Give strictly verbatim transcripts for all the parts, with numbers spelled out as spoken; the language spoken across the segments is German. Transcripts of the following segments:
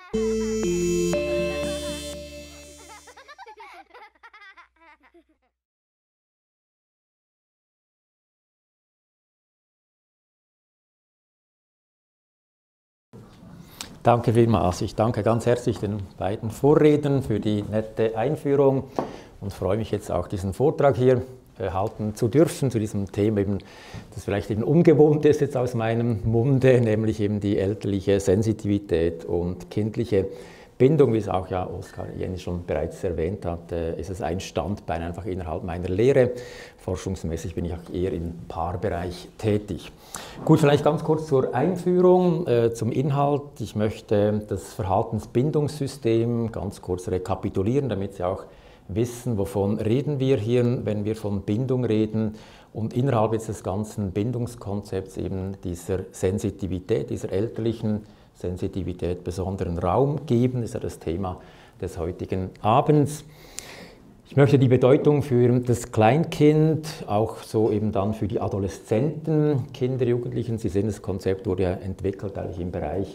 Danke vielmals. Ich danke ganz herzlich den beiden Vorrednern für die nette Einführung und freue mich jetzt auch, diesen Vortrag hier halten zu dürfen zu diesem Thema, eben, das vielleicht eben ungewohnt ist jetzt aus meinem Munde, nämlich eben die elterliche Sensitivität und kindliche Bindung, wie es auch ja Oskar Jenny schon bereits erwähnt hat, ist es ein Standbein einfach innerhalb meiner Lehre. Forschungsmäßig bin ich auch eher im Paarbereich tätig. Gut, vielleicht ganz kurz zur Einführung, äh, zum Inhalt. Ich möchte das Verhaltensbindungssystem ganz kurz rekapitulieren, damit Sie auch wissen, wovon reden wir hier, wenn wir von Bindung reden und innerhalb jetzt des ganzen Bindungskonzepts eben dieser Sensitivität, dieser elterlichen Sensitivität besonderen Raum geben, ist ja das Thema des heutigen Abends. Ich möchte die Bedeutung für das Kleinkind, auch so eben dann für die Adoleszenten, Kinder, Jugendlichen, Sie sehen, das Konzept wurde ja entwickelt eigentlich im Bereich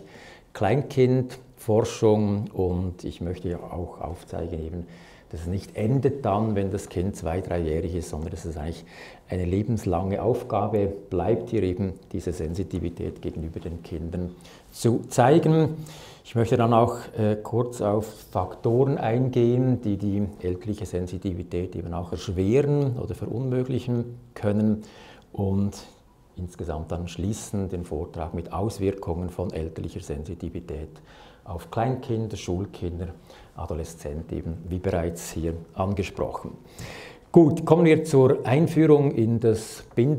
Kleinkindforschung und ich möchte ja auch aufzeigen eben, dass es nicht endet dann, wenn das Kind zwei-, dreijährig ist, sondern dass es eigentlich eine lebenslange Aufgabe bleibt, hier eben diese Sensitivität gegenüber den Kindern zu zeigen. Ich möchte dann auch äh, kurz auf Faktoren eingehen, die die elterliche Sensitivität eben auch erschweren oder verunmöglichen können und insgesamt dann schließen den Vortrag mit Auswirkungen von elterlicher Sensitivität auf Kleinkinder, Schulkinder, Adoleszenten, eben wie bereits hier angesprochen. Gut, kommen wir zur Einführung in das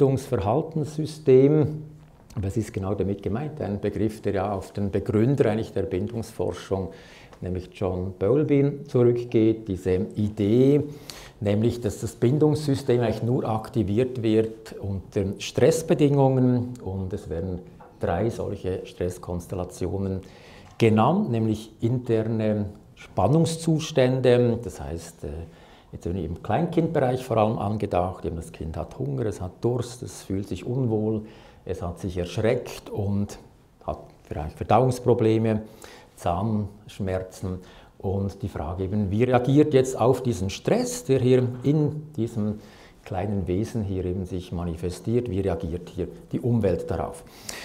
Bindungsverhaltenssystem. Was ist genau damit gemeint? Ein Begriff, der ja auf den Begründer eigentlich der Bindungsforschung, nämlich John Bowlby, zurückgeht. Diese Idee, nämlich, dass das Bindungssystem eigentlich nur aktiviert wird unter Stressbedingungen und es werden drei solche Stresskonstellationen genannt, nämlich interne Spannungszustände, das heißt, jetzt sind wir im Kleinkindbereich vor allem angedacht, eben das Kind hat Hunger, es hat Durst, es fühlt sich unwohl, es hat sich erschreckt und hat vielleicht Verdauungsprobleme, Zahnschmerzen und die Frage eben, wie reagiert jetzt auf diesen Stress, der hier in diesem kleinen Wesen hier eben sich manifestiert, wie reagiert hier die Umwelt darauf?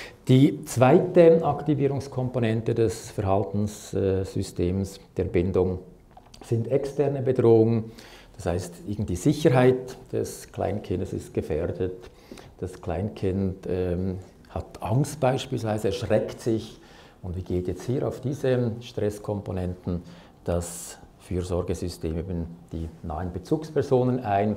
Die zweite Aktivierungskomponente des Verhaltenssystems der Bindung sind externe Bedrohungen, das heißt, die Sicherheit des Kleinkindes ist gefährdet, das Kleinkind ähm, hat Angst beispielsweise, erschreckt sich und wie geht jetzt hier auf diese Stresskomponenten das Fürsorgesystem eben die nahen Bezugspersonen ein.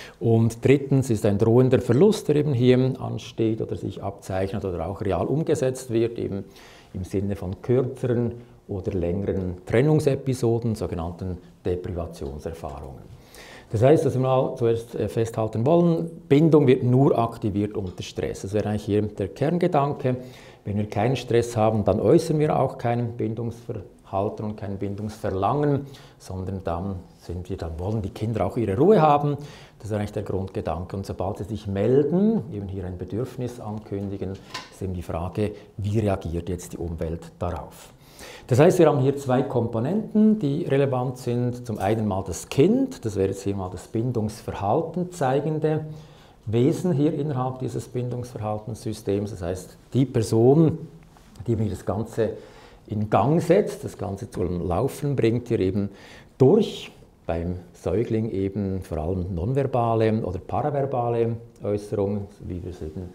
Und drittens ist ein drohender Verlust, der eben hier ansteht oder sich abzeichnet oder auch real umgesetzt wird, eben im Sinne von kürzeren oder längeren Trennungsepisoden, sogenannten Deprivationserfahrungen. Das heißt, dass wir mal zuerst festhalten wollen, Bindung wird nur aktiviert unter Stress. Das wäre eigentlich hier der Kerngedanke. Wenn wir keinen Stress haben, dann äußern wir auch keinen Bindungsverhalten und kein Bindungsverlangen, sondern dann, sind wir, dann wollen die Kinder auch ihre Ruhe haben. Das ist eigentlich der Grundgedanke. Und sobald sie sich melden, eben hier ein Bedürfnis ankündigen, ist eben die Frage, wie reagiert jetzt die Umwelt darauf? Das heißt, wir haben hier zwei Komponenten, die relevant sind. Zum einen mal das Kind, das wäre jetzt hier mal das Bindungsverhalten zeigende Wesen hier innerhalb dieses Bindungsverhaltenssystems. Das heißt, die Person, die mir das Ganze in Gang setzt, das Ganze zum Laufen bringt, hier eben durch, beim Säugling eben vor allem nonverbale oder paraverbale Äußerungen, wie wir sehen,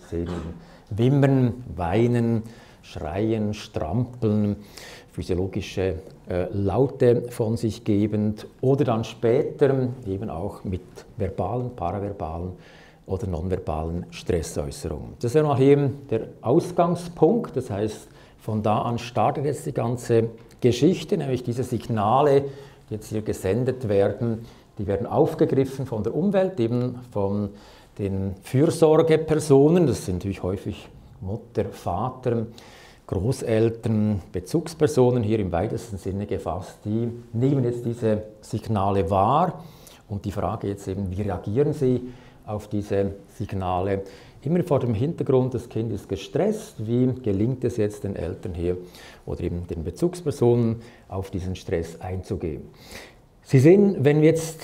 Wimmern, Weinen, Schreien, Strampeln, physiologische äh, Laute von sich gebend oder dann später eben auch mit verbalen, paraverbalen oder nonverbalen Stressäußerungen. Das ist ja noch eben der Ausgangspunkt, das heißt, von da an startet jetzt die ganze Geschichte, nämlich diese Signale, die jetzt hier gesendet werden, die werden aufgegriffen von der Umwelt, eben von den Fürsorgepersonen, das sind natürlich häufig Mutter, Vater, Großeltern, Bezugspersonen hier im weitesten Sinne gefasst, die nehmen jetzt diese Signale wahr und die Frage jetzt eben, wie reagieren sie auf diese Signale, immer vor dem Hintergrund, das Kind ist gestresst, wie gelingt es jetzt den Eltern hier oder eben den Bezugspersonen auf diesen Stress einzugehen. Sie sehen, wenn wir jetzt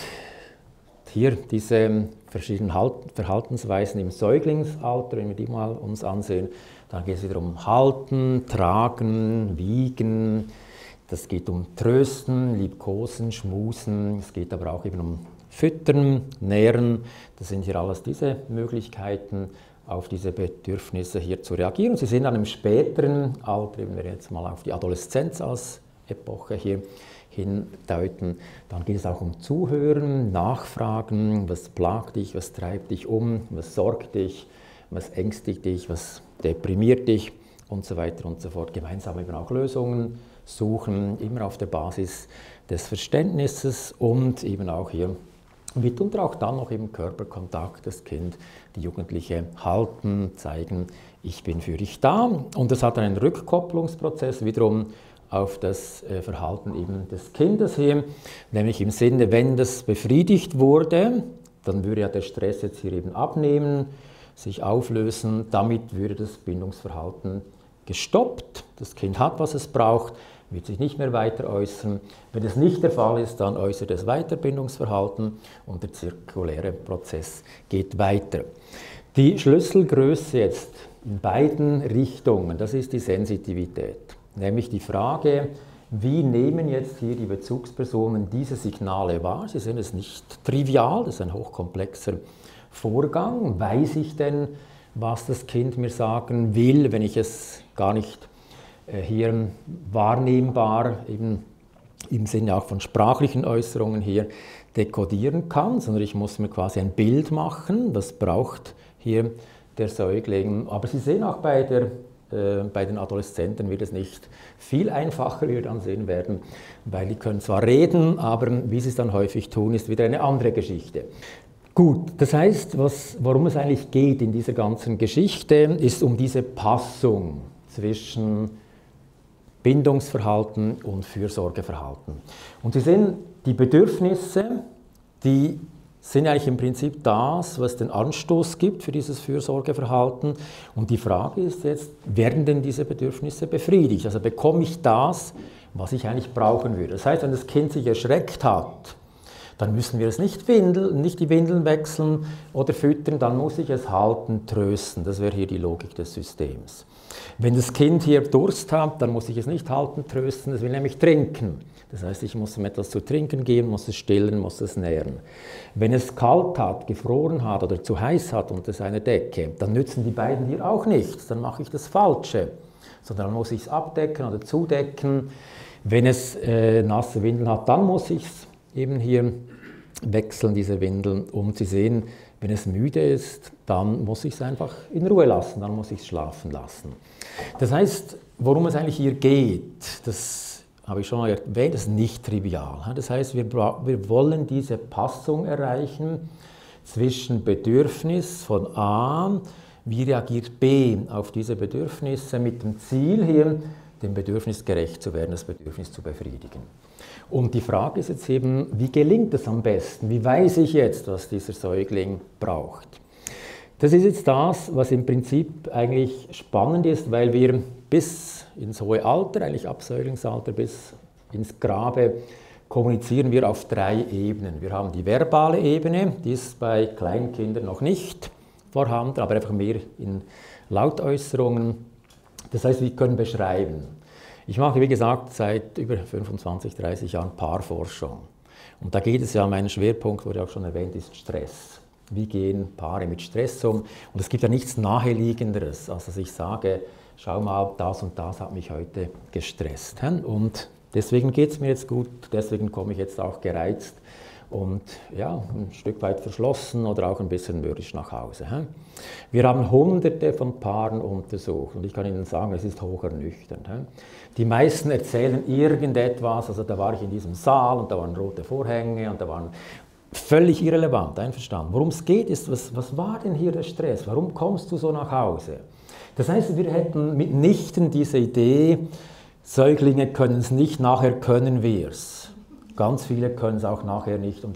hier diese verschiedenen Verhaltensweisen im Säuglingsalter, wenn wir die mal uns ansehen, dann geht es wieder um Halten, Tragen, Wiegen, das geht um Trösten, Liebkosen, Schmusen, es geht aber auch eben um Füttern, Nähren, das sind hier alles diese Möglichkeiten, auf diese Bedürfnisse hier zu reagieren. Sie sehen dann im späteren Alter, wenn wir jetzt mal auf die Adoleszenz als Epoche hier hindeuten, dann geht es auch um Zuhören, Nachfragen, was plagt dich, was treibt dich um, was sorgt dich, was ängstigt dich, was deprimiert dich und so weiter und so fort. Gemeinsam eben auch Lösungen suchen, immer auf der Basis des Verständnisses und eben auch hier mitunter auch dann noch im Körperkontakt, das Kind, die Jugendliche halten, zeigen, ich bin für dich da. Und das hat einen Rückkopplungsprozess wiederum auf das Verhalten eben des Kindes hier, nämlich im Sinne, wenn das befriedigt wurde, dann würde ja der Stress jetzt hier eben abnehmen, sich auflösen, damit würde das Bindungsverhalten gestoppt. Das Kind hat, was es braucht, wird sich nicht mehr weiter äußern. Wenn das nicht der Fall ist, dann äußert es weiter Bindungsverhalten und der zirkuläre Prozess geht weiter. Die Schlüsselgröße jetzt in beiden Richtungen, das ist die Sensitivität, nämlich die Frage, wie nehmen jetzt hier die Bezugspersonen diese Signale wahr? Sie sehen es nicht trivial, das ist ein hochkomplexer Vorgang. Weiß ich denn, was das Kind mir sagen will, wenn ich es gar nicht hier wahrnehmbar, eben im Sinne auch von sprachlichen Äußerungen hier dekodieren kann, sondern ich muss mir quasi ein Bild machen, was braucht hier der Säugling. Aber Sie sehen auch bei, der, äh, bei den Adoleszenten wird es nicht viel einfacher, wie wir dann sehen werden, weil die können zwar reden, aber wie sie es dann häufig tun, ist wieder eine andere Geschichte. Gut, das heißt, was, worum es eigentlich geht in dieser ganzen Geschichte, ist um diese Passung zwischen Bindungsverhalten und Fürsorgeverhalten. Und Sie sehen, die Bedürfnisse, die sind eigentlich im Prinzip das, was den Anstoß gibt für dieses Fürsorgeverhalten. Und die Frage ist jetzt, werden denn diese Bedürfnisse befriedigt? Also bekomme ich das, was ich eigentlich brauchen würde? Das heißt, wenn das Kind sich erschreckt hat, dann müssen wir es nicht, windeln, nicht die Windeln wechseln oder füttern, dann muss ich es halten, trösten. Das wäre hier die Logik des Systems. Wenn das Kind hier Durst hat, dann muss ich es nicht halten, trösten, es will nämlich trinken. Das heißt, ich muss ihm etwas zu trinken geben, muss es stillen, muss es nähren. Wenn es kalt hat, gefroren hat oder zu heiß hat unter seiner Decke, dann nützen die beiden hier auch nichts, dann mache ich das Falsche. Sondern dann muss ich es abdecken oder zudecken. Wenn es äh, nasse Windeln hat, dann muss ich es eben hier wechseln, diese Windeln, um zu sehen, wenn es müde ist, dann muss ich es einfach in Ruhe lassen, dann muss ich es schlafen lassen. Das heißt, worum es eigentlich hier geht, das habe ich schon mal erwähnt, das ist nicht trivial. Das heißt, wir, wir wollen diese Passung erreichen zwischen Bedürfnis von A, wie reagiert B auf diese Bedürfnisse mit dem Ziel hier, dem Bedürfnis gerecht zu werden, das Bedürfnis zu befriedigen. Und die Frage ist jetzt eben, wie gelingt es am besten? Wie weiß ich jetzt, was dieser Säugling braucht? Das ist jetzt das, was im Prinzip eigentlich spannend ist, weil wir bis ins hohe Alter, eigentlich ab Säuglingsalter bis ins Grabe, kommunizieren wir auf drei Ebenen. Wir haben die verbale Ebene, die ist bei Kleinkindern noch nicht vorhanden, aber einfach mehr in Lautäußerungen. Das heißt, wir können beschreiben. Ich mache, wie gesagt, seit über fünfundzwanzig, dreißig Jahren Paarforschung. Und da geht es ja, mein Schwerpunkt, wurde auch schon erwähnt, ist Stress. Wie gehen Paare mit Stress um? Und es gibt ja nichts Naheliegenderes, als dass ich sage, schau mal, das und das hat mich heute gestresst. Und deswegen geht es mir jetzt gut, deswegen komme ich jetzt auch gereizt und ja, ein Stück weit verschlossen oder auch ein bisschen mürrisch nach Hause. Wir haben hunderte von Paaren untersucht und ich kann Ihnen sagen, es ist hochernüchternd. Die meisten erzählen irgendetwas, also da war ich in diesem Saal und da waren rote Vorhänge und da waren völlig irrelevant, einverstanden. Worum es geht, ist, was, was war denn hier der Stress? Warum kommst du so nach Hause? Das heißt, wir hätten mitnichten diese Idee, Säuglinge können es nicht, nachher können wir es. Ganz viele können es auch nachher nicht und der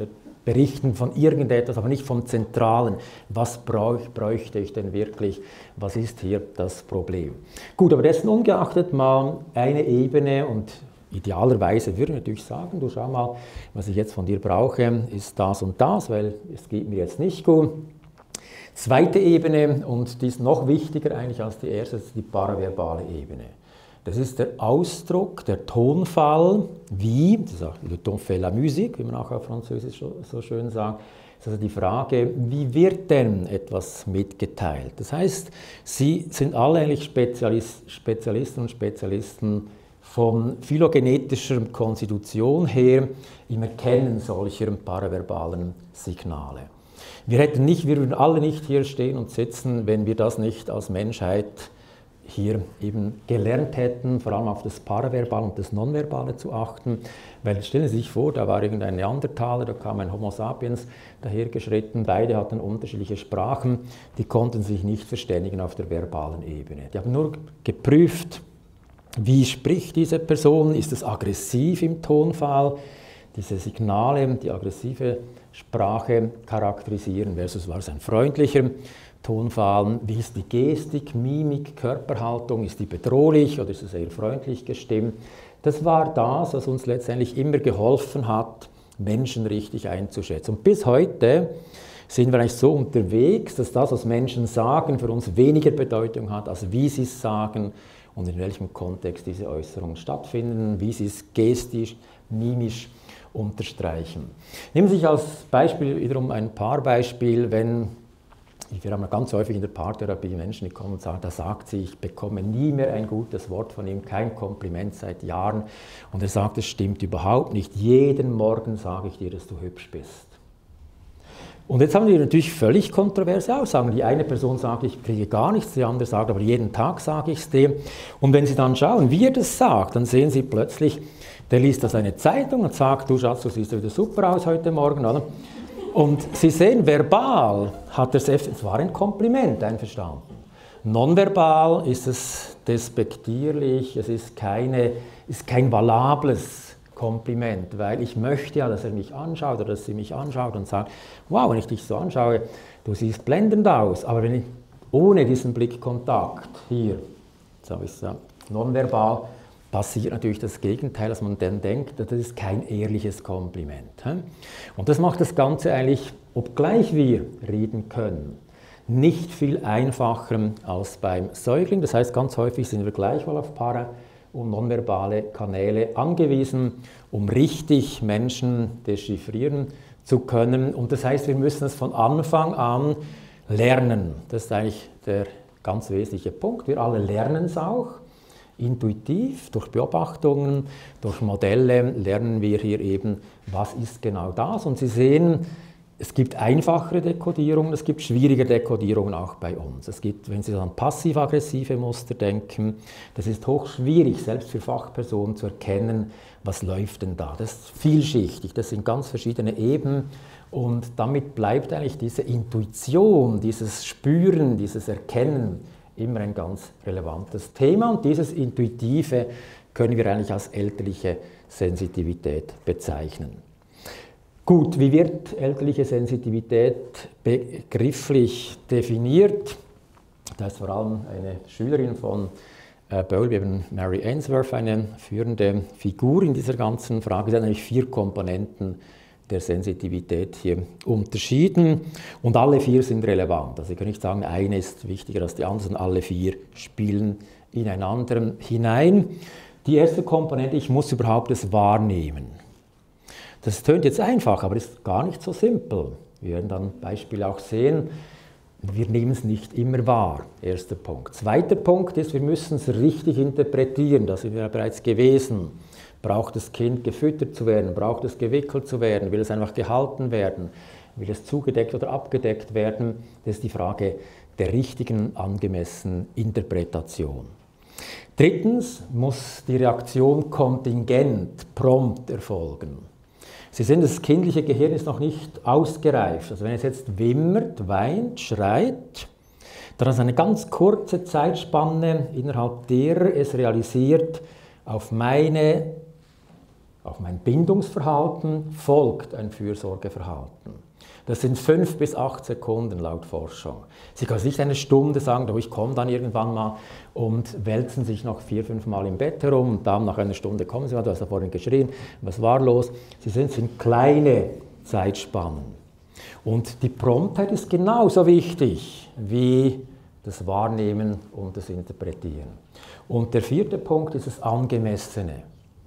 berichten von irgendetwas, aber nicht vom Zentralen. Was bräuchte ich denn wirklich? Was ist hier das Problem? Gut, aber dessen ungeachtet mal eine Ebene und idealerweise würde ich natürlich sagen, du schau mal, was ich jetzt von dir brauche, ist das und das, weil es geht mir jetzt nicht gut. Zweite Ebene, und die ist noch wichtiger eigentlich als die erste, ist die paraverbale Ebene. Das ist der Ausdruck, der Tonfall, wie, das ist auch le ton fait la musique, wie man auch auf Französisch so schön sagt, das ist also die Frage, wie wird denn etwas mitgeteilt? Das heißt, Sie sind alle eigentlich Spezialist, Spezialisten und Spezialisten von phylogenetischer Konstitution her im Erkennen solcher paraverbalen Signale. Wir, hätten nicht, wir würden alle nicht hier stehen und sitzen, wenn wir das nicht als Menschheit hier eben gelernt hätten, vor allem auf das Paraverbale und das Nonverbale zu achten. Weil stellen Sie sich vor, da war irgendein Neandertaler, da kam ein Homo sapiens dahergeschritten, beide hatten unterschiedliche Sprachen, die konnten sich nicht verständigen auf der verbalen Ebene. Die haben nur geprüft, wie spricht diese Person, ist es aggressiv im Tonfall, diese Signale, die aggressive Sprache charakterisieren, versus war es ein freundlicher Tonfall, wie ist die Gestik, Mimik, Körperhaltung, ist die bedrohlich oder ist es eher freundlich gestimmt. Das war das, was uns letztendlich immer geholfen hat, Menschen richtig einzuschätzen. Und bis heute sind wir eigentlich so unterwegs, dass das, was Menschen sagen, für uns weniger Bedeutung hat, als wie sie es sagen und in welchem Kontext diese Äußerungen stattfinden, wie sie es gestisch, mimisch unterstreichen. Nehmen Sie sich als Beispiel wiederum ein Paarbeispiel, wenn, wir haben ganz häufig in der Paartherapie Menschen, die kommen und sagen, da sagt sie, ich bekomme nie mehr ein gutes Wort von ihm, kein Kompliment seit Jahren. Und er sagt, es stimmt überhaupt nicht, jeden Morgen sage ich dir, dass du hübsch bist. Und jetzt haben wir natürlich völlig kontroverse Aussagen. Die eine Person sagt, ich kriege gar nichts, die andere sagt, aber jeden Tag sage ich es dir. Und wenn Sie dann schauen, wie er das sagt, dann sehen Sie plötzlich, der liest das eine Zeitung und sagt, du Schatz, du siehst wieder super aus heute Morgen, oder? Und Sie sehen, verbal hat er es, es war ein Kompliment, einverstanden. Nonverbal ist es despektierlich, es ist, keine, ist kein valables Kompliment, weil ich möchte ja, dass er mich anschaut oder dass sie mich anschaut und sagt, wow, wenn ich dich so anschaue, du siehst blendend aus, aber wenn ich ohne diesen Blickkontakt hier, jetzt habe ich es ja, nonverbal, passiert natürlich das Gegenteil, dass man dann denkt, das ist kein ehrliches Kompliment. Und das macht das Ganze eigentlich, obgleich wir reden können, nicht viel einfacher als beim Säugling. Das heißt, ganz häufig sind wir gleichwohl auf para- und nonverbale Kanäle angewiesen, um richtig Menschen dechiffrieren zu können. Und das heißt, wir müssen es von Anfang an lernen. Das ist eigentlich der ganz wesentliche Punkt. Wir alle lernen es auch. Intuitiv, durch Beobachtungen, durch Modelle lernen wir hier eben, was ist genau das. Und Sie sehen, es gibt einfachere Dekodierungen, es gibt schwierige Dekodierungen auch bei uns. Es gibt, wenn Sie an passiv-aggressive Muster denken, das ist hochschwierig, selbst für Fachpersonen zu erkennen, was läuft denn da. Das ist vielschichtig, das sind ganz verschiedene Ebenen und damit bleibt eigentlich diese Intuition, dieses Spüren, dieses Erkennen immer ein ganz relevantes Thema und dieses Intuitive können wir eigentlich als elterliche Sensitivität bezeichnen. Gut, wie wird elterliche Sensitivität begrifflich definiert? Da ist vor allem eine Schülerin von äh, Bowlby, Mary Ainsworth, eine führende Figur in dieser ganzen Frage. Sie hat eigentlich vier Komponenten der Sensitivität hier unterschieden und alle vier sind relevant. Also ich kann nicht sagen, eine ist wichtiger als die andere, sondern alle vier spielen ineinander hinein. Die erste Komponente, ich muss überhaupt es wahrnehmen. Das tönt jetzt einfach, aber ist gar nicht so simpel. Wir werden dann Beispiele auch sehen. Wir nehmen es nicht immer wahr, erster Punkt. Zweiter Punkt ist, wir müssen es richtig interpretieren, das sind wir ja bereits gewesen. Braucht das Kind gefüttert zu werden, braucht es gewickelt zu werden, will es einfach gehalten werden, will es zugedeckt oder abgedeckt werden? Das ist die Frage der richtigen, angemessenen Interpretation. Drittens muss die Reaktion kontingent, prompt erfolgen. Sie sehen, das kindliche Gehirn ist noch nicht ausgereift. Also wenn es jetzt wimmert, weint, schreit, dann ist eine ganz kurze Zeitspanne, innerhalb derer es realisiert, auf meine auf mein Bindungsverhalten folgt ein Fürsorgeverhalten. Das sind fünf bis acht Sekunden laut Forschung. Sie können nicht eine Stunde sagen, oh, ich komme dann irgendwann mal und wälzen sich noch vier, fünf Mal im Bett herum und dann nach einer Stunde kommen sie mal, du hast ja vorhin geschrien, was war los? Sie sind, sind kleine Zeitspannen. Und die Promptheit ist genauso wichtig wie das Wahrnehmen und das Interpretieren. Und der vierte Punkt ist das Angemessene.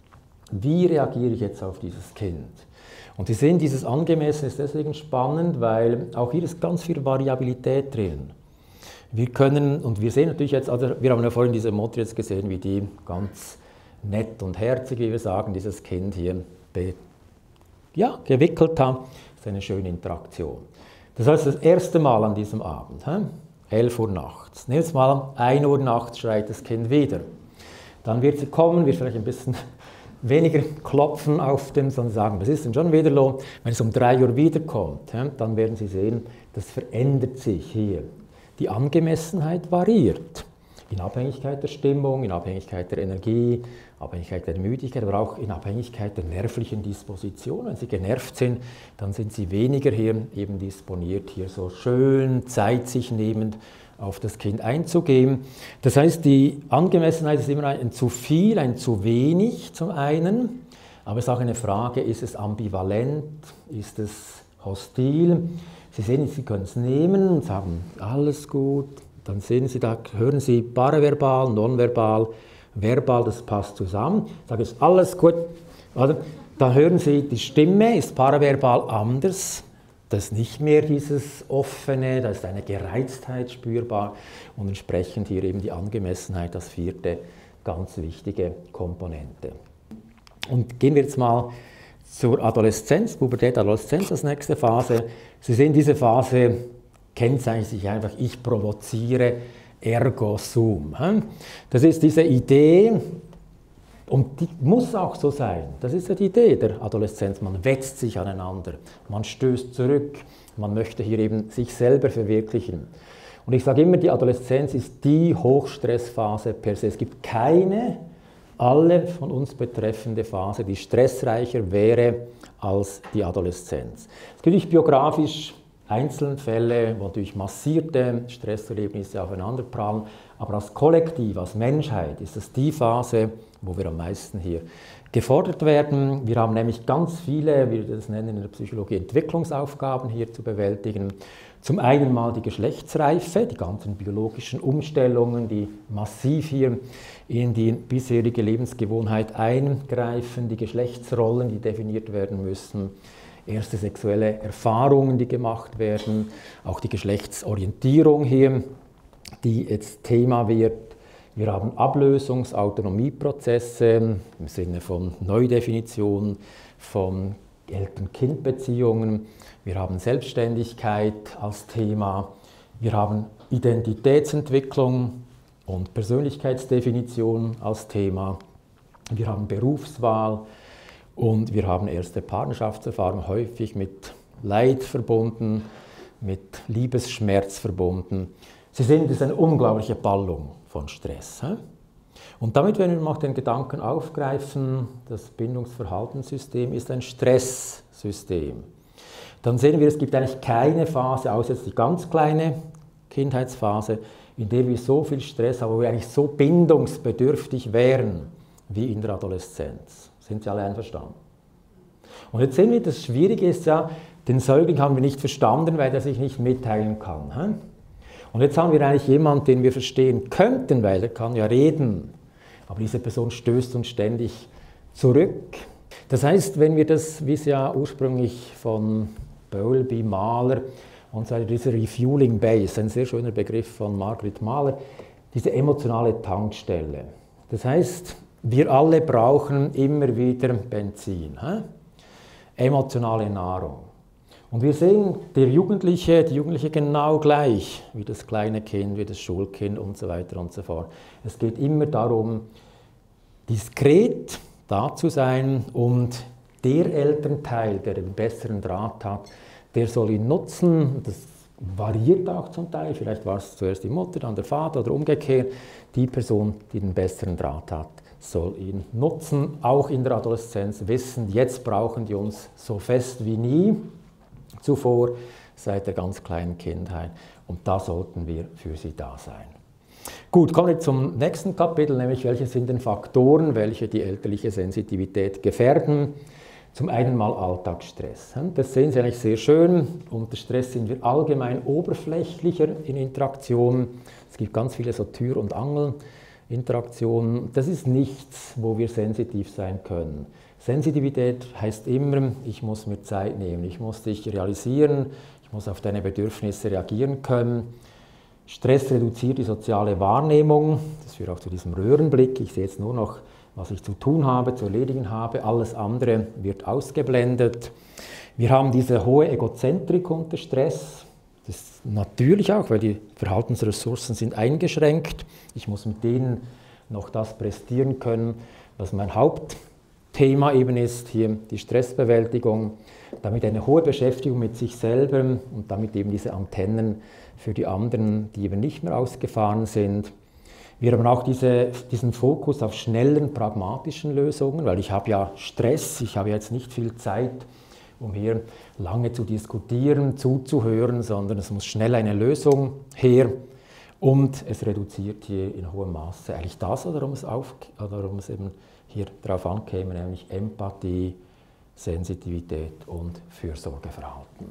Wie reagiere ich jetzt auf dieses Kind? Und Sie sehen, dieses Angemessene ist deswegen spannend, weil auch hier ist ganz viel Variabilität drin. Wir können, und wir sehen natürlich jetzt, also wir haben ja vorhin diese Mutter jetzt gesehen, wie die ganz nett und herzig, wie wir sagen, dieses Kind hier be, ja, gewickelt hat. Das ist eine schöne Interaktion. Das heißt, das erste Mal an diesem Abend, elf Uhr nachts, nächstes Mal ein Uhr nachts schreit das Kind wieder. Dann wird sie kommen, wird vielleicht ein bisschen weniger klopfen auf dem, sondern sagen, was ist denn schon wieder los? Wenn es um drei Uhr wiederkommt, dann werden Sie sehen, das verändert sich hier. Die Angemessenheit variiert in Abhängigkeit der Stimmung, in Abhängigkeit der Energie, Abhängigkeit der Müdigkeit, aber auch in Abhängigkeit der nervlichen Disposition. Wenn Sie genervt sind, dann sind Sie weniger hier eben disponiert, hier so schön Zeit sich nehmend auf das Kind einzugehen. Das heißt, die Angemessenheit ist immer ein zu viel, ein zu wenig zum einen, aber es ist auch eine Frage, ist es ambivalent, ist es hostil? Sie sehen, Sie können es nehmen und sagen, alles gut, dann sehen Sie, da hören Sie paraverbal, nonverbal, verbal, das passt zusammen. Ich sage, ist alles gut, oder? Dann hören Sie, die Stimme ist paraverbal anders. Das ist nicht mehr dieses Offene, da ist eine Gereiztheit spürbar und entsprechend hier eben die Angemessenheit, das vierte ganz wichtige Komponente. Und gehen wir jetzt mal zur Adoleszenz, Pubertät, Adoleszenz als nächste Phase. Sie sehen, diese Phase kennzeichnet sich einfach, ich provoziere, ergo sum. Das ist diese Idee, und die muss auch so sein. Das ist ja die Idee der Adoleszenz. Man wetzt sich aneinander, man stößt zurück, man möchte hier eben sich selber verwirklichen. Und ich sage immer, die Adoleszenz ist die Hochstressphase per se. Es gibt keine, alle von uns betreffende Phase, die stressreicher wäre als die Adoleszenz. Es gibt nicht biografisch Einzelfälle, wo natürlich massierte Stresserlebnisse aufeinanderprallen, aber als Kollektiv, als Menschheit ist es die Phase, wo wir am meisten hier gefordert werden. Wir haben nämlich ganz viele, wie wir das nennen in der Psychologie, Entwicklungsaufgaben hier zu bewältigen. Zum einen mal die Geschlechtsreife, die ganzen biologischen Umstellungen, die massiv hier in die bisherige Lebensgewohnheit eingreifen, die Geschlechtsrollen, die definiert werden müssen, erste sexuelle Erfahrungen, die gemacht werden, auch die Geschlechtsorientierung hier, die jetzt Thema wird. Wir haben Ablösungs-, Autonomieprozesse im Sinne von Neudefinition von Eltern-Kind-Beziehungen. Wir haben Selbstständigkeit als Thema. Wir haben Identitätsentwicklung und Persönlichkeitsdefinition als Thema. Wir haben Berufswahl und wir haben erste Partnerschaftserfahrungen, häufig mit Leid verbunden, mit Liebesschmerz verbunden. Sie sehen, das ist eine unglaubliche Ballung von Stress. Und damit, wenn wir mal den Gedanken aufgreifen, das Bindungsverhaltenssystem ist ein Stresssystem, dann sehen wir, es gibt eigentlich keine Phase, außer jetzt die ganz kleine Kindheitsphase, in der wir so viel Stress haben, wo wir eigentlich so bindungsbedürftig wären wie in der Adoleszenz. Sind Sie alle einverstanden? Und jetzt sehen wir, das Schwierige ist ja, den Säugling haben wir nicht verstanden, weil er sich nicht mitteilen kann. Und jetzt haben wir eigentlich jemanden, den wir verstehen könnten, weil er kann ja reden, aber diese Person stößt uns ständig zurück. Das heißt, wenn wir das, wie es ja ursprünglich von Bowlby, Mahler und so weiter, diese Refueling Base, ein sehr schöner Begriff von Margret Mahler, diese emotionale Tankstelle. Das heißt, wir alle brauchen immer wieder Benzin, hä? Emotionale Nahrung. Und wir sehen, der Jugendliche, die Jugendliche genau gleich wie das kleine Kind, wie das Schulkind und so weiter und so fort. Es geht immer darum, diskret da zu sein und der Elternteil, der den besseren Draht hat, der soll ihn nutzen. Das variiert auch zum Teil, vielleicht war es zuerst die Mutter, dann der Vater oder umgekehrt. Die Person, die den besseren Draht hat, soll ihn nutzen, auch in der Adoleszenz, wissen, jetzt brauchen die uns so fest wie nie zuvor, seit der ganz kleinen Kindheit, und da sollten wir für sie da sein. Gut, kommen wir zum nächsten Kapitel, nämlich welche sind denn Faktoren, welche die elterliche Sensitivität gefährden. Zum einen mal Alltagsstress. Das sehen Sie eigentlich sehr schön. Unter Stress sind wir allgemein oberflächlicher in Interaktionen. Es gibt ganz viele so Tür- und Angel-Interaktionen. Das ist nichts, wo wir sensitiv sein können. Sensitivität heißt immer, ich muss mir Zeit nehmen, ich muss dich realisieren, ich muss auf deine Bedürfnisse reagieren können. Stress reduziert die soziale Wahrnehmung, das führt auch zu diesem Röhrenblick, ich sehe jetzt nur noch, was ich zu tun habe, zu erledigen habe, alles andere wird ausgeblendet. Wir haben diese hohe Egozentrik unter Stress, das ist natürlich auch, weil die Verhaltensressourcen sind eingeschränkt. Ich muss mit denen noch das prestieren können, was mein Hauptthema eben ist, hier die Stressbewältigung, damit eine hohe Beschäftigung mit sich selber und damit eben diese Antennen für die anderen, die eben nicht mehr ausgefahren sind. Wir haben auch diese, diesen Fokus auf schnellen, pragmatischen Lösungen, weil ich habe ja Stress, ich habe jetzt nicht viel Zeit, um hier lange zu diskutieren, zuzuhören, sondern es muss schnell eine Lösung her und es reduziert hier in hohem Maße eigentlich das, worum es, auf, oder um es eben hier drauf ankäme, nämlich Empathie, Sensitivität und Fürsorgeverhalten.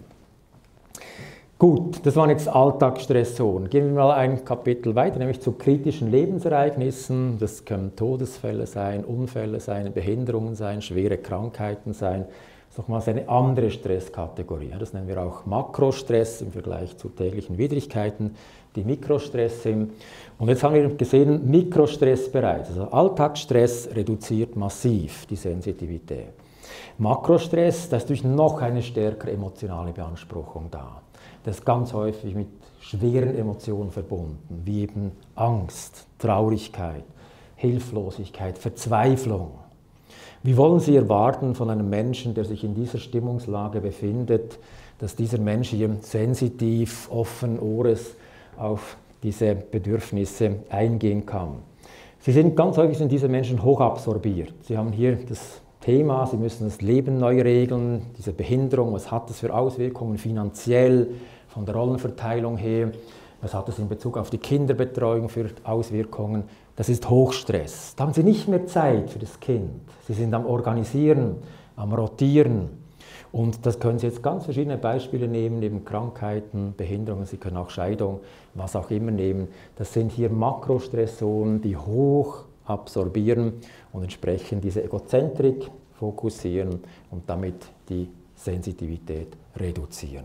Gut, das waren jetzt Alltagsstressoren. Gehen wir mal ein Kapitel weiter, nämlich zu kritischen Lebensereignissen. Das können Todesfälle sein, Unfälle sein, Behinderungen sein, schwere Krankheiten sein. Das ist nochmals eine andere Stresskategorie. Das nennen wir auch Makrostress im Vergleich zu täglichen Widrigkeiten, die Mikrostress sind. Und jetzt haben wir gesehen, Mikrostress bereits. Also Alltagsstress reduziert massiv die Sensitivität. Makrostress, da ist durch noch eine stärkere emotionale Beanspruchung da. Das ist ganz häufig mit schweren Emotionen verbunden, wie eben Angst, Traurigkeit, Hilflosigkeit, Verzweiflung. Wie wollen Sie erwarten von einem Menschen, der sich in dieser Stimmungslage befindet, dass dieser Mensch hier sensitiv, offen Ohres auf diese Bedürfnisse eingehen kann? Sie sind ganz häufig sind diese Menschen hochabsorbiert. Sie haben hier das Thema, sie müssen das Leben neu regeln, diese Behinderung, was hat das für Auswirkungen finanziell, von der Rollenverteilung her, was hat das in Bezug auf die Kinderbetreuung für Auswirkungen. Das ist Hochstress. Da haben Sie nicht mehr Zeit für das Kind. Sie sind am Organisieren, am Rotieren. Und das können Sie jetzt ganz verschiedene Beispiele nehmen, eben Krankheiten, Behinderungen, Sie können auch Scheidung, was auch immer nehmen. Das sind hier Makrostressoren, die hoch absorbieren und entsprechend diese Egozentrik fokussieren und damit die Sensitivität reduzieren.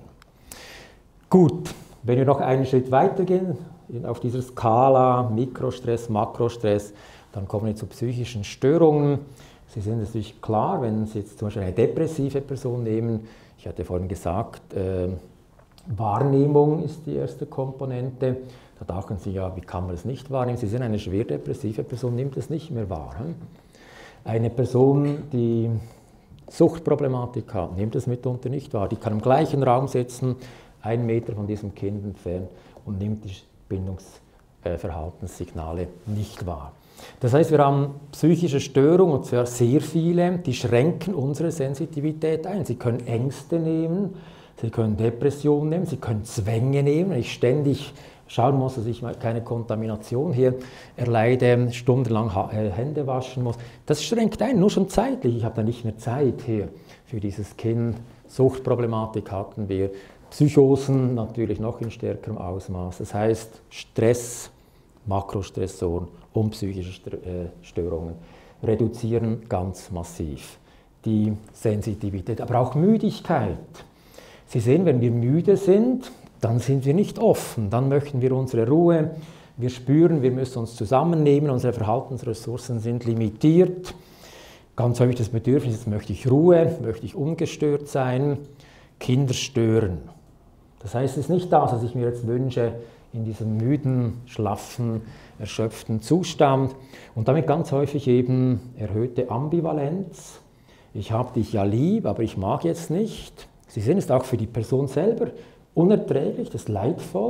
Gut, wenn wir noch einen Schritt weitergehen auf dieser Skala Mikrostress, Makrostress, dann kommen wir zu psychischen Störungen. Sie sind natürlich klar, wenn Sie jetzt zum Beispiel eine depressive Person nehmen, ich hatte vorhin gesagt, äh, Wahrnehmung ist die erste Komponente. Da dachten Sie, ja, wie kann man das nicht wahrnehmen? Sie sind eine schwer depressive Person, nimmt es nicht mehr wahr. Hm? Eine Person, die Suchtproblematik hat, nimmt es mitunter nicht wahr. Die kann im gleichen Raum sitzen, einen Meter von diesem Kind entfernt und nimmt die Bindungsverhaltenssignale äh, nicht wahr. Das heißt, wir haben psychische Störungen, und zwar sehr viele, die schränken unsere Sensitivität ein. Sie können Ängste nehmen, Sie können Depressionen nehmen, Sie können Zwänge nehmen. Wenn ich ständig schauen muss, dass ich keine Kontamination hier erleide, stundenlang Hände waschen muss. Das schränkt ein, nur schon zeitlich. Ich habe da nicht mehr Zeit hier für dieses Kind. Suchtproblematik hatten wir, Psychosen natürlich noch in stärkerem Ausmaß. Das heißt, Stress, Makrostressoren und psychische Störungen reduzieren ganz massiv die Sensitivität, aber auch Müdigkeit. Sie sehen, wenn wir müde sind, dann sind wir nicht offen, dann möchten wir unsere Ruhe, wir spüren, wir müssen uns zusammennehmen, unsere Verhaltensressourcen sind limitiert. Ganz häufig das Bedürfnis, jetzt möchte ich Ruhe, möchte ich ungestört sein. Kinder stören. Das heißt, es ist nicht das, was ich mir jetzt wünsche, in diesem müden, schlaffen, erschöpften Zustand. Und damit ganz häufig eben erhöhte Ambivalenz. Ich habe dich ja lieb, aber ich mag jetzt nicht. Sie sehen es auch für die Person selber unerträglich, das ist leidvoll.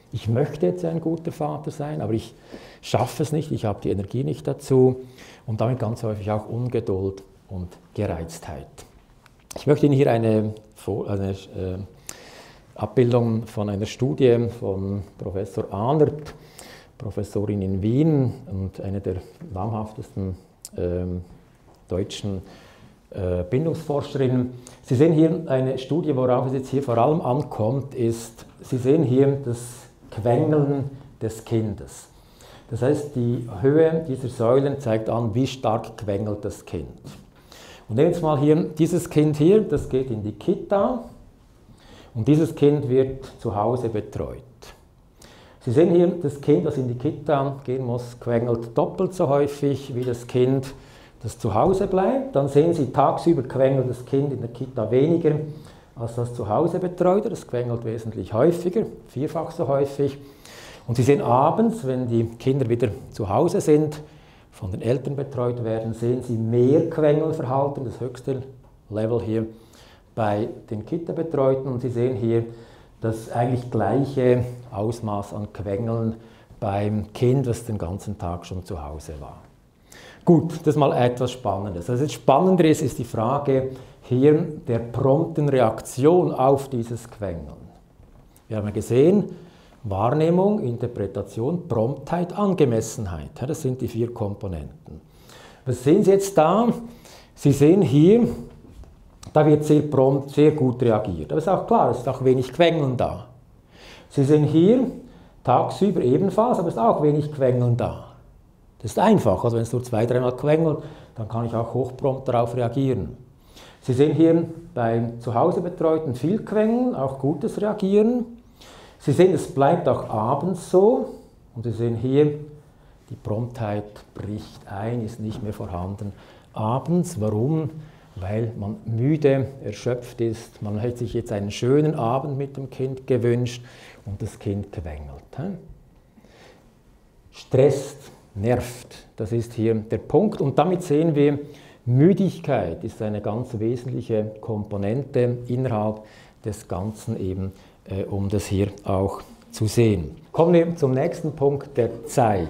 Ich möchte jetzt ein guter Vater sein, aber ich schaffe es nicht, ich habe die Energie nicht dazu und damit ganz häufig auch Ungeduld und Gereiztheit. Ich möchte Ihnen hier eine, eine äh, Abbildung von einer Studie von Professor Ahnert, Professorin in Wien und eine der namhaftesten äh, deutschen äh, Bindungsforscherinnen. Sie sehen hier eine Studie, worauf es jetzt hier vor allem ankommt, ist, Sie sehen hier das Quengeln des Kindes. Das heißt, die Höhe dieser Säulen zeigt an, wie stark quengelt das Kind. Und nehmen wir jetzt mal hier dieses Kind hier, das geht in die Kita und dieses Kind wird zu Hause betreut. Sie sehen hier, das Kind, das in die Kita gehen muss, quengelt doppelt so häufig wie das Kind, das zu Hause bleibt. Dann sehen Sie, tagsüber quengelt das Kind in der Kita weniger als das zu Hause betreute. Das quengelt wesentlich häufiger, vierfach so häufig. Und Sie sehen abends, wenn die Kinder wieder zu Hause sind, von den Eltern betreut werden, sehen Sie mehr Quengelverhalten, das höchste Level hier bei den Kita-Betreuten. Und Sie sehen hier das eigentlich gleiche Ausmaß an Quengeln beim Kind, das den ganzen Tag schon zu Hause war. Gut, das ist mal etwas Spannendes. Was jetzt spannender ist, ist die Frage hier der prompten Reaktion auf dieses Quengeln. Wir haben gesehen, Wahrnehmung, Interpretation, Promptheit, Angemessenheit. Das sind die vier Komponenten. Was sehen Sie jetzt da? Sie sehen hier, da wird sehr prompt, sehr gut reagiert. Aber es ist auch klar, es ist auch wenig Quengeln da. Sie sehen hier, tagsüber ebenfalls, aber es ist auch wenig Quengeln da. Das ist einfach, also wenn es nur zwei, dreimal quengelt, dann kann ich auch hochprompt darauf reagieren. Sie sehen hier beim Zuhausebetreuten viel Quengeln, auch gutes Reagieren. Sie sehen, es bleibt auch abends so. Und Sie sehen hier, die Promptheit bricht ein, ist nicht mehr vorhanden abends. Warum? Weil man müde, erschöpft ist. Man hätte sich jetzt einen schönen Abend mit dem Kind gewünscht und das Kind quengelt. Stresst, nervt, das ist hier der Punkt. Und damit sehen wir, Müdigkeit ist eine ganz wesentliche Komponente innerhalb des Ganzen eben, äh, um das hier auch zu sehen. Kommen wir zum nächsten Punkt, der Zeit.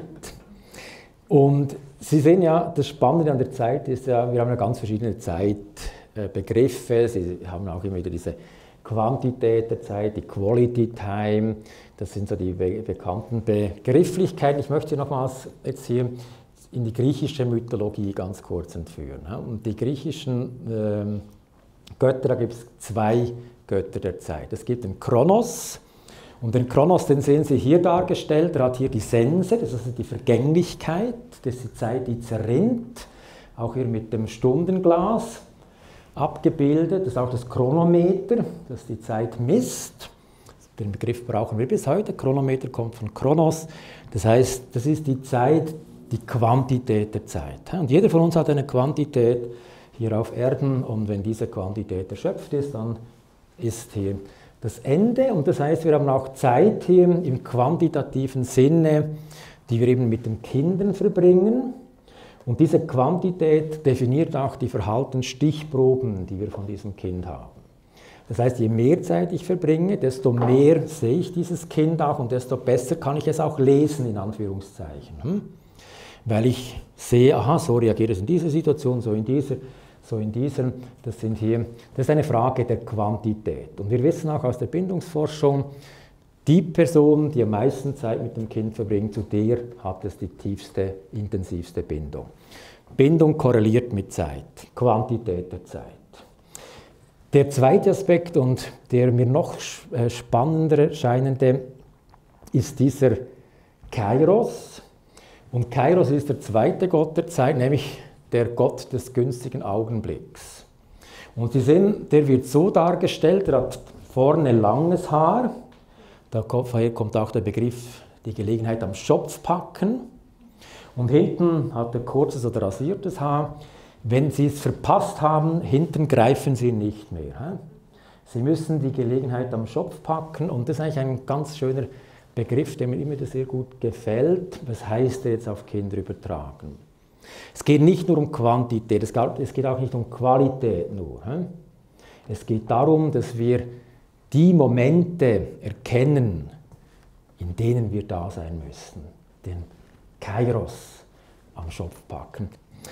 Und Sie sehen ja, das Spannende an der Zeit ist ja, wir haben ja ganz verschiedene Zeitbegriffe. Sie haben auch immer wieder diese Quantität der Zeit, die Quality Time. Das sind so die be bekannten Begrifflichkeiten. Ich möchte nochmals jetzt hier in die griechische Mythologie ganz kurz entführen. Und die griechischen ähm, Götter, da gibt es zwei Götter der Zeit. Es gibt den Kronos. Und den Kronos, den sehen Sie hier dargestellt, er hat hier die Sense, das ist also die Vergänglichkeit, das ist die Zeit, die zerrinnt, auch hier mit dem Stundenglas abgebildet, das ist auch das Chronometer, das die Zeit misst. Den Begriff brauchen wir bis heute, Chronometer kommt von Kronos, das heißt, das ist die Zeit, die Quantität der Zeit. Und jeder von uns hat eine Quantität hier auf Erden und wenn diese Quantität erschöpft ist, dann ist hier das Ende und das heißt, wir haben auch Zeit hier im quantitativen Sinne, die wir eben mit den Kindern verbringen. Und diese Quantität definiert auch die Verhaltensstichproben, die wir von diesem Kind haben. Das heißt, je mehr Zeit ich verbringe, desto mehr sehe ich dieses Kind auch und desto besser kann ich es auch lesen, in Anführungszeichen. Hm? Weil ich sehe, aha, so reagiert es in dieser Situation, so in dieser So in diesem, das sind hier, das ist eine Frage der Quantität. Und wir wissen auch aus der Bindungsforschung, die Person, die am meisten Zeit mit dem Kind verbringt, zu der hat es die tiefste, intensivste Bindung. Bindung korreliert mit Zeit, Quantität der Zeit. Der zweite Aspekt, und der mir noch spannender erscheinende, ist dieser Kairos. Und Kairos ist der zweite Gott der Zeit, nämlich der Gott des günstigen Augenblicks. Und Sie sehen, der wird so dargestellt, er hat vorne langes Haar, daher kommt auch der Begriff, die Gelegenheit am Schopf packen, und hinten hat er kurzes oder rasiertes Haar. Wenn Sie es verpasst haben, hinten greifen Sie nicht mehr. Sie müssen die Gelegenheit am Schopf packen und das ist eigentlich ein ganz schöner Begriff, der mir immer sehr gut gefällt. Was heißt er jetzt auf Kinder übertragen? Es geht nicht nur um Quantität, es geht auch nicht um Qualität nur. Es geht darum, dass wir die Momente erkennen, in denen wir da sein müssen. Den Kairos am Schopf packen.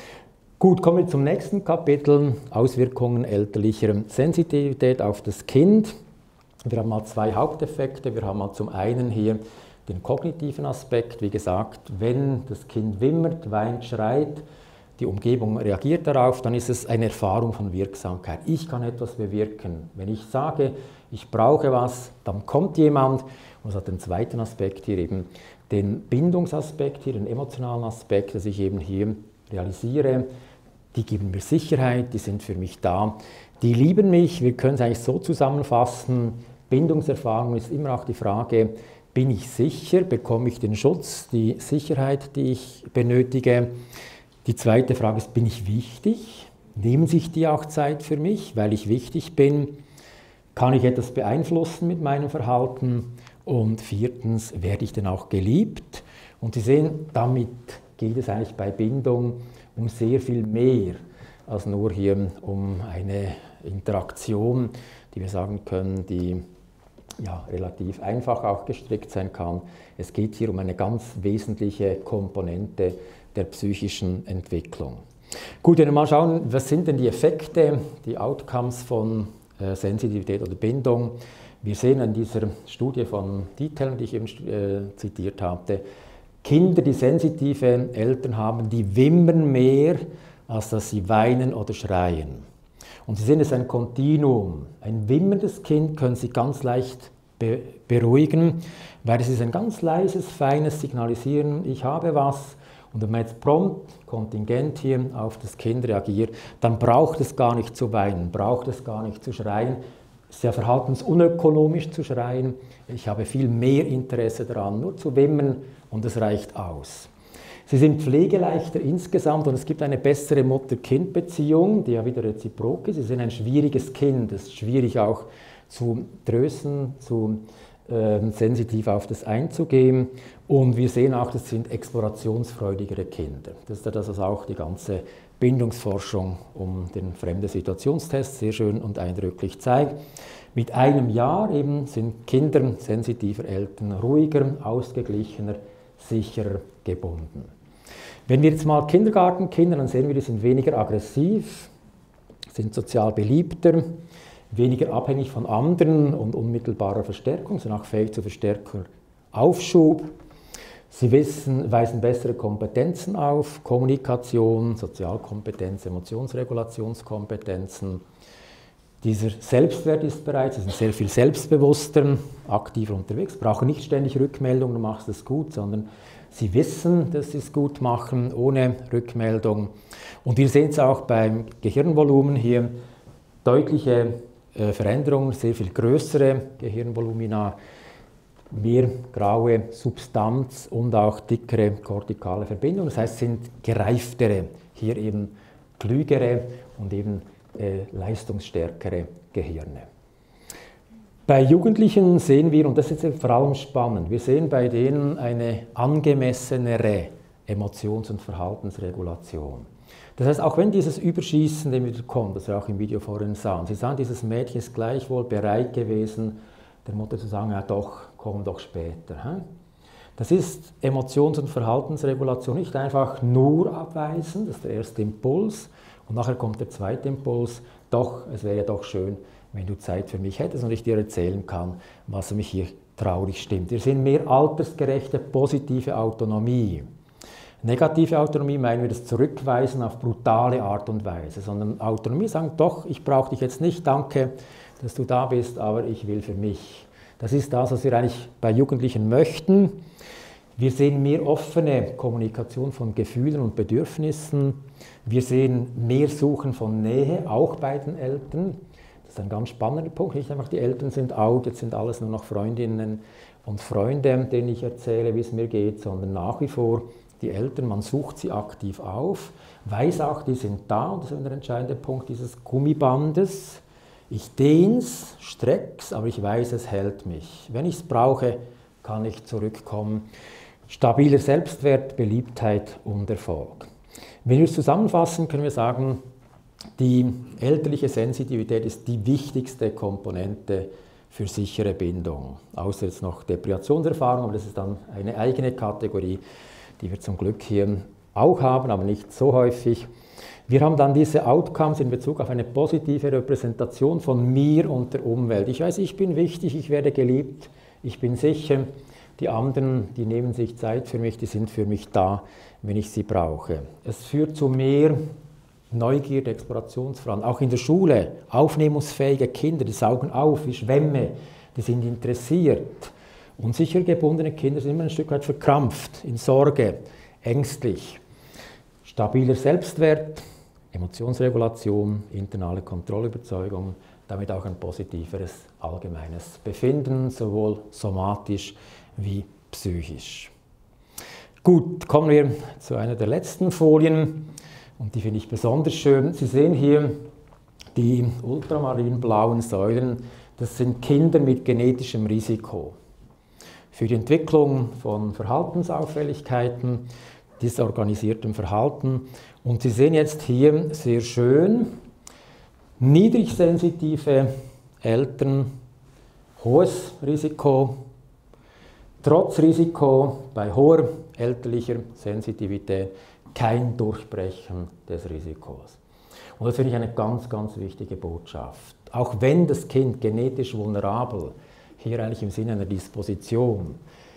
Gut, kommen wir zum nächsten Kapitel, Auswirkungen elterlicher Sensitivität auf das Kind. Wir haben mal zwei Haupteffekte. Wir haben mal zum einen hier den kognitiven Aspekt. Wie gesagt, wenn das Kind wimmert, weint, schreit, die Umgebung reagiert darauf, dann ist es eine Erfahrung von Wirksamkeit. Ich kann etwas bewirken. Wenn ich sage, ich brauche was, dann kommt jemand. Und es hat den zweiten Aspekt hier eben, den Bindungsaspekt, hier den emotionalen Aspekt, dass ich eben hier realisiere, die geben mir Sicherheit, die sind für mich da, die lieben mich. Wir können es eigentlich so zusammenfassen, Bindungserfahrung ist immer auch die Frage, bin ich sicher, bekomme ich den Schutz, die Sicherheit, die ich benötige. Die zweite Frage ist, bin ich wichtig? Nehmen sich die auch Zeit für mich, weil ich wichtig bin? Kann ich etwas beeinflussen mit meinem Verhalten? Und viertens, werde ich denn auch geliebt? Und Sie sehen, damit geht es eigentlich bei Bindung um sehr viel mehr als nur hier um eine Interaktion, die wir sagen können, die ja, relativ einfach auch gestrickt sein kann. Es geht hier um eine ganz wesentliche Komponente der psychischen Entwicklung. Gut, wenn wir mal schauen, was sind denn die Effekte, die Outcomes von äh, Sensitivität oder Bindung. Wir sehen in dieser Studie von Diethelm, die ich eben äh, zitiert hatte, Kinder, die sensitive Eltern haben, die wimmern mehr, als dass sie weinen oder schreien. Und Sie sehen, es ist ein Kontinuum. Ein wimmerndes Kind können Sie ganz leicht be beruhigen, weil es ist ein ganz leises, feines Signalisieren, ich habe was. Und wenn man jetzt prompt, kontingent hier auf das Kind reagiert, dann braucht es gar nicht zu weinen, braucht es gar nicht zu schreien. Es ist ja verhaltensunökonomisch zu schreien. Ich habe viel mehr Interesse daran, nur zu wimmern und es reicht aus. Sie sind pflegeleichter insgesamt und es gibt eine bessere Mutter-Kind-Beziehung, die ja wieder reziprok ist. Sie sind ein schwieriges Kind, es ist schwierig auch zu trösten, zu äh, sensitiv auf das einzugehen. Und wir sehen auch, das sind explorationsfreudigere Kinder. Das ist ja das, was auch die ganze Bindungsforschung um den Fremde-Situationstest sehr schön und eindrücklich zeigt. Mit einem Jahr eben sind Kinder sensitiver Eltern ruhiger, ausgeglichener, sicherer gebunden. Wenn wir jetzt mal Kindergartenkinder, dann sehen wir, die sind weniger aggressiv, sind sozial beliebter, weniger abhängig von anderen und unmittelbarer Verstärkung, sind auch fähig zu verstärkter Aufschub. Sie wissen, weisen bessere Kompetenzen auf, Kommunikation, Sozialkompetenz, Emotionsregulationskompetenzen. Dieser Selbstwert ist bereits, sie sind sehr viel selbstbewusster, aktiver unterwegs, brauchen nicht ständig Rückmeldung, du machst es gut, sondern sie wissen, dass sie es gut machen, ohne Rückmeldung. Und wir sehen es auch beim Gehirnvolumen hier, deutliche äh, Veränderungen, sehr viel größere Gehirnvolumina, mehr graue Substanz und auch dickere kortikale Verbindungen. Das heißt, es sind gereiftere, hier eben klügere und eben äh, leistungsstärkere Gehirne. Bei Jugendlichen sehen wir, und das ist jetzt vor allem spannend, wir sehen bei denen eine angemessenere Emotions- und Verhaltensregulation. Das heißt, auch wenn dieses Überschießen dem wieder kommt, das wir auch im Video vorhin sahen, Sie sahen, dieses Mädchen ist gleichwohl bereit gewesen, der Mutter zu sagen, ja doch, komm doch später. Das ist Emotions- und Verhaltensregulation, nicht einfach nur abweisen, das ist der erste Impuls, und nachher kommt der zweite Impuls, doch, es wäre doch schön, wenn du Zeit für mich hättest und ich dir erzählen kann, was mich hier traurig stimmt. Wir sehen mehr altersgerechte, positive Autonomie. Negative Autonomie meinen wir das Zurückweisen auf brutale Art und Weise, sondern Autonomie sagen, doch, ich brauche dich jetzt nicht, danke, dass du da bist, aber ich will für mich. Das ist das, was wir eigentlich bei Jugendlichen möchten. Wir sehen mehr offene Kommunikation von Gefühlen und Bedürfnissen. Wir sehen mehr Suchen von Nähe, auch bei den Eltern. Das ist ein ganz spannender Punkt. Nicht einfach die Eltern sind out, jetzt sind alles nur noch Freundinnen und Freunde, denen ich erzähle, wie es mir geht, sondern nach wie vor die Eltern, man sucht sie aktiv auf, weiß auch, die sind da, und das ist der entscheidende Punkt dieses Gummibandes. Ich dehn's, streck's, aber ich weiß, es hält mich. Wenn ich es brauche, kann ich zurückkommen. Stabiler Selbstwert, Beliebtheit und Erfolg. Wenn wir es zusammenfassen, können wir sagen, die elterliche Sensitivität ist die wichtigste Komponente für sichere Bindung. Außer jetzt noch Deprivationserfahrung, aber das ist dann eine eigene Kategorie, die wir zum Glück hier auch haben, aber nicht so häufig. Wir haben dann diese Outcomes in Bezug auf eine positive Repräsentation von mir und der Umwelt. Ich weiß, ich bin wichtig, ich werde geliebt, ich bin sicher. Die anderen, die nehmen sich Zeit für mich, die sind für mich da, wenn ich sie brauche. Es führt zu mehr Neugierde, Explorationsfragen. Auch in der Schule, aufnehmungsfähige Kinder, die saugen auf wie Schwämme, die sind interessiert. Unsicher gebundene Kinder sind immer ein Stück weit verkrampft, in Sorge, ängstlich. Stabiler Selbstwert, Emotionsregulation, internale Kontrollüberzeugung, damit auch ein positiveres allgemeines Befinden, sowohl somatisch wie psychisch. Gut, kommen wir zu einer der letzten Folien und die finde ich besonders schön. Sie sehen hier die ultramarinblauen Säulen, das sind Kinder mit genetischem Risiko für die Entwicklung von Verhaltensauffälligkeiten, disorganisiertem Verhalten. Und Sie sehen jetzt hier sehr schön, niedrig sensitive Eltern, hohes Risiko, trotz Risiko bei hoher elterlicher Sensitivität kein Durchbrechen des Risikos. Und das finde ich eine ganz, ganz wichtige Botschaft. Auch wenn das Kind genetisch vulnerabel, hier eigentlich im Sinne einer Disposition,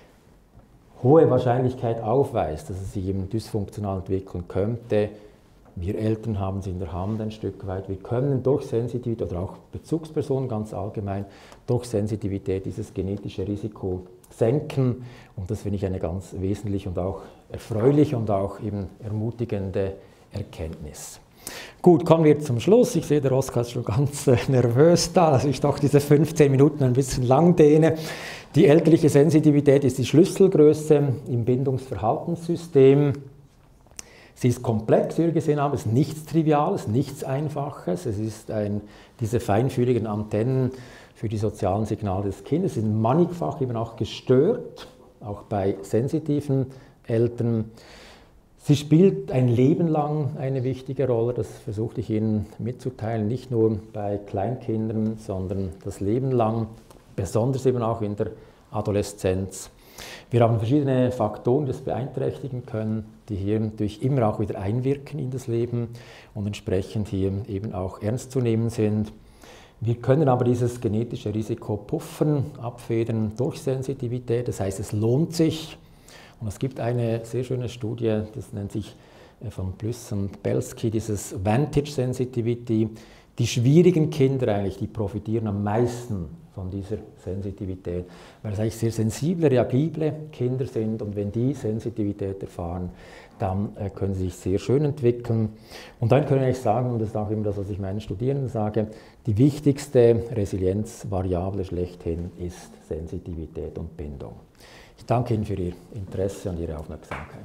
hohe Wahrscheinlichkeit aufweist, dass es sich eben dysfunktional entwickeln könnte, wir Eltern haben es in der Hand ein Stück weit. Wir können durch Sensitivität oder auch Bezugspersonen ganz allgemein durch Sensitivität dieses genetische Risiko senken. Und das finde ich eine ganz wesentliche und auch erfreuliche und auch eben ermutigende Erkenntnis. Gut, kommen wir zum Schluss. Ich sehe, der Oskar ist schon ganz äh, nervös da, dass ich doch diese fünfzehn Minuten ein bisschen lang dehne. Die elterliche Sensitivität ist die Schlüsselgröße im Bindungsverhaltenssystem. Sie ist komplex, wie wir gesehen haben, es ist nichts Triviales, nichts Einfaches. Es ist ein, diese feinfühligen Antennen für die sozialen Signale des Kindes sind mannigfach eben auch gestört, auch bei sensitiven Eltern. Sie spielt ein Leben lang eine wichtige Rolle, das versuchte ich Ihnen mitzuteilen, nicht nur bei Kleinkindern, sondern das Leben lang, besonders eben auch in der Adoleszenz. Wir haben verschiedene Faktoren, die das beeinträchtigen können, die hier durch immer auch wieder einwirken in das Leben und entsprechend hier eben auch ernst zu nehmen sind. Wir können aber dieses genetische Risiko puffern, abfedern durch Sensitivität, das heißt, es lohnt sich. Und es gibt eine sehr schöne Studie, das nennt sich von Plüss und Belsky, dieses Vantage Sensitivity. Die schwierigen Kinder eigentlich, die profitieren am meisten von dieser Sensitivität, weil es eigentlich sehr sensible, reagible Kinder sind und wenn die Sensitivität erfahren, dann äh, können sie sich sehr schön entwickeln. Und dann kann ich sagen, und das ist auch immer das, was ich meinen Studierenden sage, die wichtigste Resilienzvariable schlechthin ist Sensitivität und Bindung. Ich danke Ihnen für Ihr Interesse und Ihre Aufmerksamkeit.